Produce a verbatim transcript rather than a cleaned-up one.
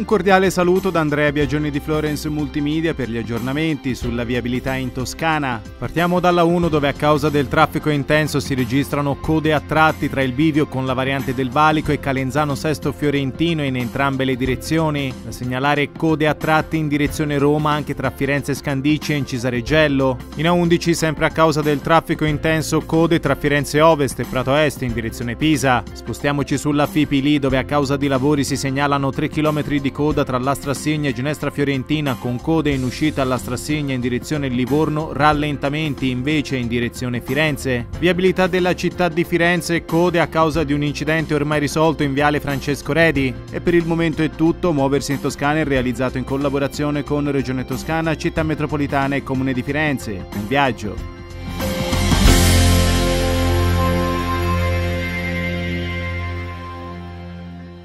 Un cordiale saluto da Andrea Biagioni di Florence Multimedia per gli aggiornamenti sulla viabilità in Toscana. Partiamo dalla uno, dove a causa del traffico intenso si registrano code a tratti tra il bivio con la variante del Valico e Calenzano Sesto Fiorentino in entrambe le direzioni. Da segnalare code a tratti in direzione Roma anche tra Firenze Scandicci e Incisareggello. In A undici, sempre a causa del traffico intenso, code tra Firenze Ovest e Prato Est in direzione Pisa. Spostiamoci sulla Fipili, dove a causa di lavori si segnalano tre chilometri di coda tra l'Astrassigna e Ginestra Fiorentina, con code in uscita all'Astrassigna in direzione Livorno, rallentamenti invece in direzione Firenze. Viabilità della città di Firenze e code a causa di un incidente ormai risolto in viale Francesco Redi. E per il momento è tutto. Muoversi in Toscana è realizzato in collaborazione con Regione Toscana, Città Metropolitana e Comune di Firenze. Buon viaggio!